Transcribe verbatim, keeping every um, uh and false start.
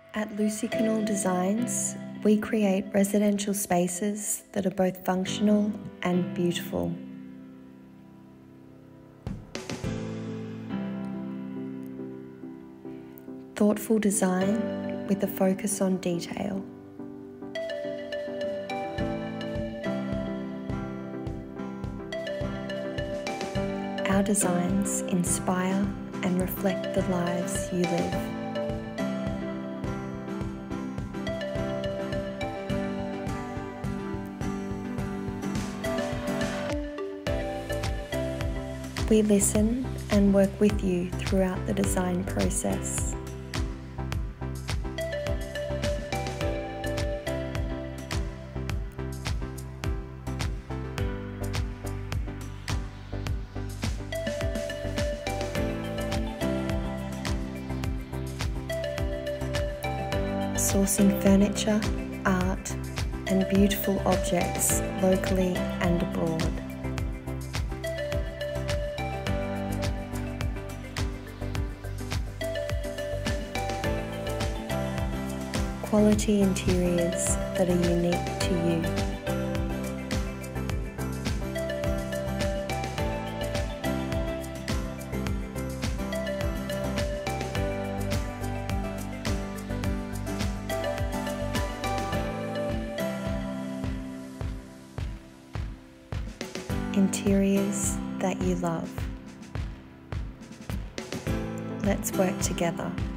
At Lucy Canal Designs, we create residential spaces that are both functional and beautiful. Thoughtful design with a focus on detail. Our designs inspire and reflect the lives you live. We listen and work with you throughout the design process. Sourcing furniture, art, and beautiful objects locally and abroad. Quality interiors that are unique to you. Interiors that you love. Let's work together.